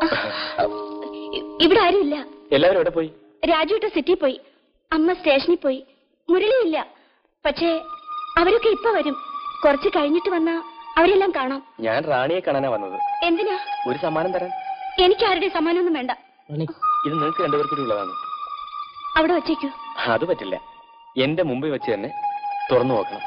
ഇവിടെ ആരുമില്ല. എല്ലാവരും എവിടെ പോയി? രാജുട്ട സിറ്റിയിൽ പോയി, അമ്മ സ്റ്റേഷനിൽ പോയി, മുരളിയില്ല. പക്ഷേ അവരൊക്കെ ഇപ്പൊ വരും. കുറച്ച് കഴിഞ്ഞിട്ട് വന്നാ അവരെല്ലാം കാണാം. ഞാൻ റാണിയെ കാണാനാ വന്നത്. എന്തിനാ? ഒരു സമ്മാനം തരാൻ. എനിക്ക് ആരുടെ സമ്മാനമൊന്നും വേണ്ട. ഇത് നിങ്ങൾക്ക് രണ്ടുപേർക്കൂടി ഉള്ളതാണ്. അവിടെ വച്ചേക്കൂ. അത് പറ്റില്ല. എന്റെ മുമ്പിൽ വെച്ച് തന്നെ തുറന്നു നോക്കണം.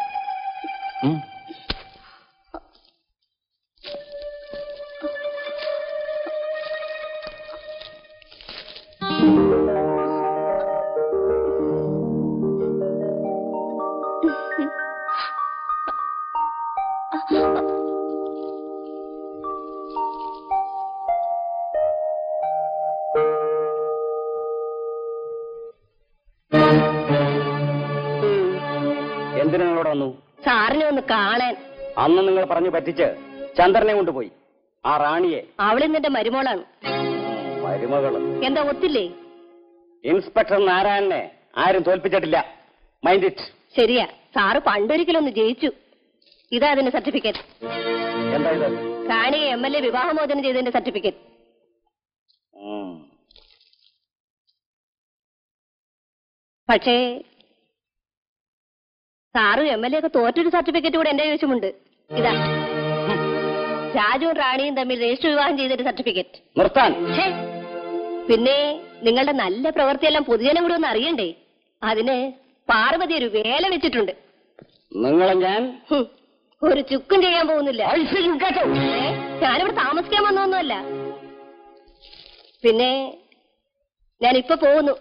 എന്തിനാ നിങ്ങളോട് വന്നു? സാറിനെ ഒന്ന് കാണാൻ. അന്ന് നിങ്ങൾ പറഞ്ഞു പറ്റിച്ച് ചന്ദ്രനെ കൊണ്ടുപോയി. ആ റാണിയെ. അവളിന്നെന്റെ മരുമോളാണ്. മരുമകള്? എന്താ ഒത്തില്ലേ? ഇൻസ്പെക്ടർ നാരായണനെ ആരും തോൽപ്പിച്ചിട്ടില്ല. Mind it. ശരിയാ, സാറ് പണ്ടൊരിക്കലൊന്ന് ജയിച്ചു. ഇതാ അതിന്റെ സർട്ടിഫിക്കറ്റ്. എന്താ ഇത്? റാണിയെ MLA വിവാഹമോചനം ചെയ്തതിന്റെ സർട്ടിഫിക്കറ്റ്. പക്ഷേ സാറും MLA ഒക്കെ തോറ്റൊരു സർട്ടിഫിക്കറ്റ് കൂടെ എന്റെ കൈവശമുണ്ട്. ഇതാ, രാജുവും റാണിയും തമ്മിൽ രജിസ്റ്റർ വിവാഹം ചെയ്തൊരു സർട്ടിഫിക്കറ്റ്. നിർത്താൻ. പിന്നെ നിങ്ങളുടെ നല്ല പ്രവൃത്തിയെല്ലാം പൊതുജനം കൂടെ ഒന്ന് അറിയണ്ടേ? അതിന് പാർവതി ഒരു വേല വെച്ചിട്ടുണ്ട്. നിങ്ങളെ ഞാൻ ഒരു ചുക്കും ചെയ്യാൻ പോകുന്നില്ല. ഞാനിവിടെ താമസിക്കാൻ വന്നൊന്നുമല്ല. പിന്നെ ഞാനിപ്പോ പോകുന്നു.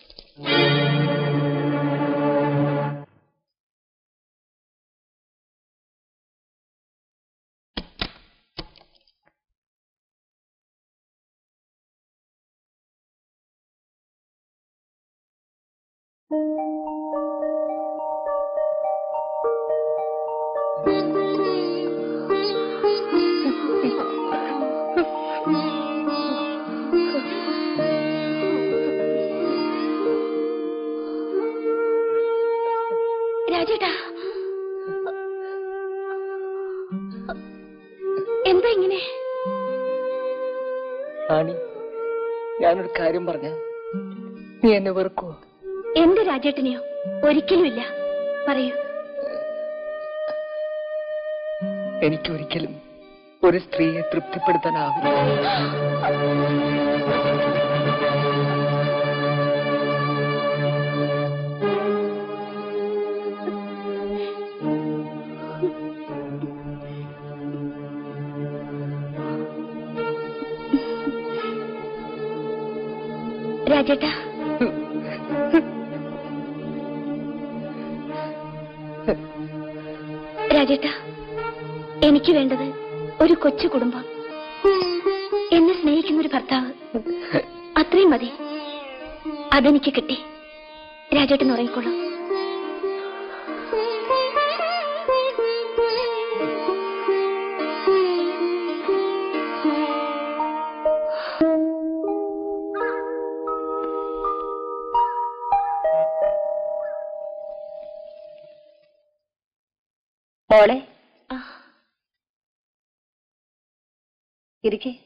രാജേട്ടാ, എന്താ ഇങ്ങനെ? റാണി, ഞാനൊരു കാര്യം പറഞ്ഞ നീ എന്നെ വെറുക്കോ? എന്റെ രാജേട്ടനെയോ? ഒരിക്കലും ഇല്ല. പറയൂ. എനിക്കൊരിക്കലും ഒരു സ്ത്രീയെ തൃപ്തിപ്പെടുത്താനാവില്ല. രാജേട്ടാ, രാജേട്ടാ, എനിക്ക് വേണ്ടത് ഒരു കൊച്ചു കുടുംബം, എന്നെ സ്നേഹിക്കുന്ന ഒരു ഭർത്താവ്. അത്രയും മതി. അതെനിക്ക് കിട്ടി. രാജേട്ടൻ ഉറങ്ങിക്കോളൂ. മോളെ, ഇരിക്കേ.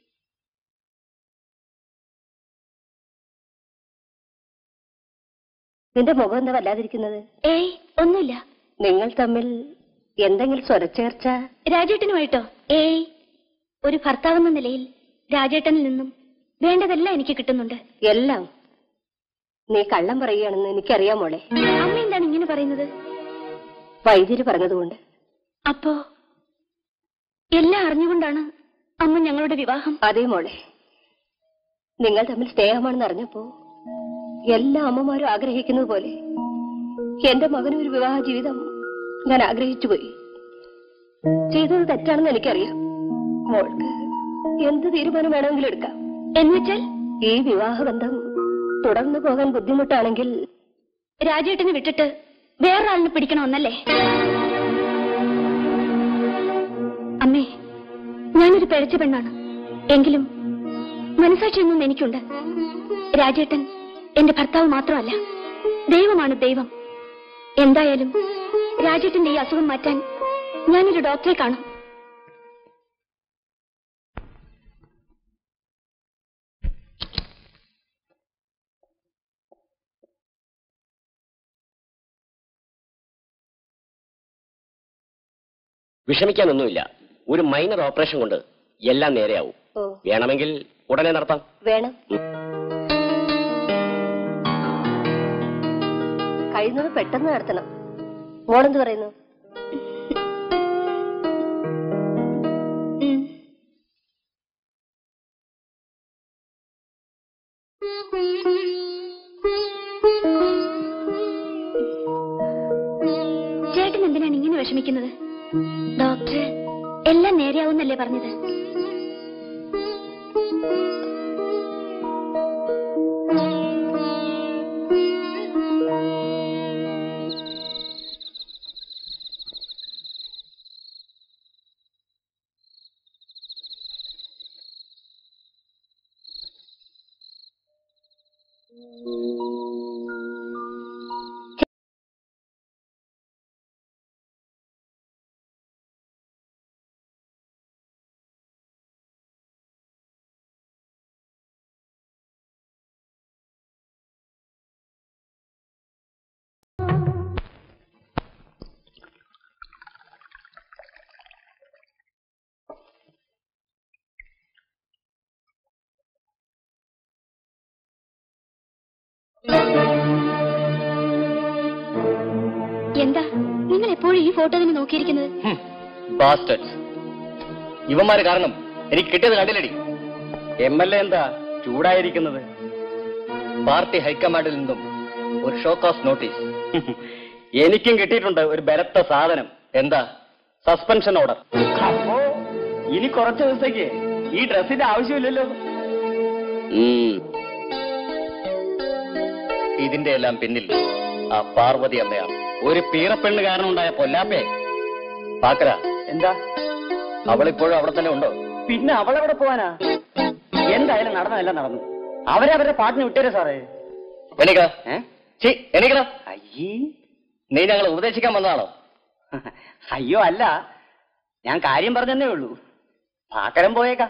നിന്റെ മുഖം എന്താ വല്ലാതിരിക്കുന്നത്? ഏയ്, ഒന്നുമില്ല. നിങ്ങൾ തമ്മിൽ എന്തെങ്കിലും സ്വരച്ചേർച്ച? രാജേട്ടനുമായിട്ടോ? ഏയ്, ഒരു ഭർത്താവെന്ന നിലയിൽ രാജേട്ടനിൽ നിന്നും വേണ്ടതെല്ലാം എനിക്ക് കിട്ടുന്നുണ്ട്. എല്ലാം? നീ കള്ളം പറയുകയാണെന്ന് എനിക്കറിയാം മോളെ. അമ്മ എന്താണ് ഇങ്ങനെ പറയുന്നത്? വൈദ്യര് പറഞ്ഞതുകൊണ്ട്. അപ്പോ എല്ലാം അറിഞ്ഞുകൊണ്ടാണ് അമ്മ ഞങ്ങളുടെ വിവാഹം? അതേ മോളെ, നിങ്ങൾ തമ്മിൽ സ്നേഹമാണെന്ന് അറിഞ്ഞപ്പോ എല്ലാ അമ്മമാരും ആഗ്രഹിക്കുന്നത് പോലെ എന്റെ മകനും ഒരു വിവാഹ ജീവിതം ഞാൻ ആഗ്രഹിച്ചു പോയി. ചെയ്തത് തെറ്റാണെന്ന് എനിക്കറിയാം. മോൾക്ക് എന്ത് തീരുമാനം വേണമെങ്കിലും എടുക്കാം. എന്നുവെച്ചാൽ ഈ വിവാഹബന്ധം തുടർന്നു പോകാൻ ബുദ്ധിമുട്ടാണെങ്കിൽ രാജേട്ടനെ വിട്ടിട്ട് വേറൊരാളിനെ പിടിക്കണമെന്നല്ലേ? അമ്മേ, ഞാനൊരു പിഴച്ച പെണ്ണാണ്. എങ്കിലും മനസാക്ഷിയൊന്നും എനിക്കുണ്ട്. രാജേട്ടൻ എന്റെ ഭർത്താവ് മാത്രമല്ല, ദൈവമാണ് ദൈവം. എന്തായാലും രാജേട്ടന്റെ ഈ അസുഖം മാറ്റാൻ ഞാനൊരു ഡോക്ടറെ കാണും. വിഷമിക്കാനൊന്നുമില്ല. ഒരു മൈനർ ഓപ്പറേഷൻ കൊണ്ട് എല്ലാം നേരെയാവും. വേണമെങ്കിൽ ഉടനെ നടത്താം. വേണം. കഴിയുന്നത് പെട്ടെന്ന് നടത്തണം. മോളെന്ത് പറയുന്നു? ചേട്ടൻ എന്തിനാണ് ഇങ്ങനെ വിഷമിക്കുന്നത്? ഡോക്ടർ എല്ലാം നേരെയാവുന്നല്ലേ പറഞ്ഞത്? എന്താ നിങ്ങൾ എപ്പോഴും ഈ ഫോട്ടോ തന്നെ നോക്കിയിരിക്കുന്നത്? ഇവന്മാര് കാരണം എനിക്ക് കിട്ടിയത് കണ്ടില്ലടി. MLA എന്താ ചൂടായിരിക്കുന്നത്? പാർട്ടി ഹൈക്കമാൻഡിൽ നിന്നും ഒരു ഷോ കോസ് നോട്ടീസ്. എനിക്കും കിട്ടിയിട്ടുണ്ട് ഒരു ബലത്ത സാധനം. എന്താ? Suspension order. അപ്പോ ഇനി കുറച്ച് ദിവസത്തേക്ക് ഈ ഡ്രസ്സിന്റെ ആവശ്യമില്ലല്ലോ. ഇതിന്റെ എല്ലാം പിന്നിൽ ആ പാർവതി അമ്മയാണ്. ഒരു പീറപ്പെണ്ണ് കാരണം ഉണ്ടായ പൊല്ലാപ്പേ. പാക്കര എന്താ? അവളിപ്പോഴും അവിടെ തന്നെ ഉണ്ടോ? പിന്നെ അവളെവിടെ പോവാനാ? എന്തായാലും നടന്നതെല്ലാം നടന്നു. അവരവരുടെ പാട്ടിന് വിട്ടേരെ സാറേ. എണീക്കടാ. എണീക്കടാ. അയ്യേ, നീ ഞങ്ങളെ ഉപദേശിക്കാൻ വന്നതാണോ? അയ്യോ അല്ല, ഞാൻ കാര്യം പറഞ്ഞതന്നേ ഉള്ളൂ. പാക്കരം പോയേക്കാം.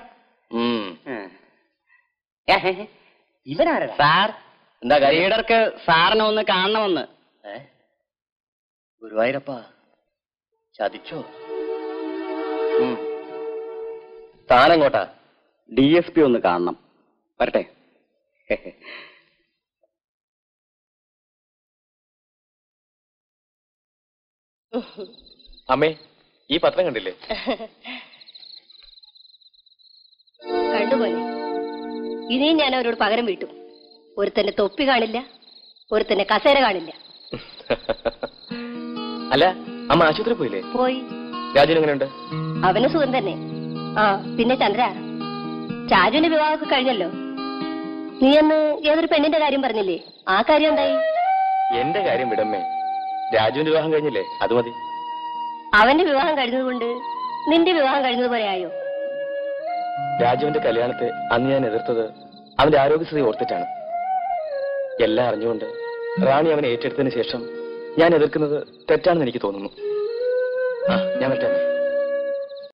ഇവനാരാ? സാർ, എന്താ ലീഡർക്ക് സാറിനെ ഒന്ന് കാണണമെന്ന്. ഗുരുവായൂരപ്പ ചതിച്ചോ? താനെങ്ങോട്ടാ? DSP ഒന്ന് കാണണം. വരട്ടെ. അമ്മേ, ഈ പത്രം കണ്ടില്ലേ? കണ്ടുപോലെ. ഇനിയും ഞാൻ അവരോട് പകരം വീട്ടും. ഒരുത്തന്റെ തൊപ്പി കാണില്ല, ഒരുത്തന്റെ കസേര കാണില്ല. അല്ല, അമ്മ ആശുപത്രി പോയില്ലേ? പോയി. രാജുവിന് എങ്ങനെയുണ്ട്? അവന് സുഖം തന്നെ. ആ പിന്നെ ചന്ദ്ര, ചാരുവിന്റെ വിവാഹമൊക്കെ കഴിഞ്ഞല്ലോ. നീ അന്ന് ഏതൊരു പെണ്ണിന്റെ കാര്യം പറഞ്ഞില്ലേ? ആ കാര്യം എന്തായി? എന്റെ കാര്യം വിടമ്മേ. രാജുവിന്റെ വിവാഹം കഴിഞ്ഞില്ലേ? അത് മതി. അവന്റെ വിവാഹം കഴിഞ്ഞതുകൊണ്ട് നിന്റെ വിവാഹം കഴിഞ്ഞതുപോലെ ആയോ? രാജുവിന്റെ കല്യാണത്തെ അന്ന് ഞാൻ എതിർത്തത് അവന്റെ ആരോഗ്യസ്ഥിതി ഓർത്തിട്ടാണ്. എല്ലാം അറിഞ്ഞുകൊണ്ട് റാണി അവനെ ഏറ്റെടുത്തതിന് ശേഷം ഞാൻ എതിർക്കുന്നത് തെറ്റാണെന്ന് എനിക്ക് തോന്നുന്നു. ഞാൻ വരട്ടെ.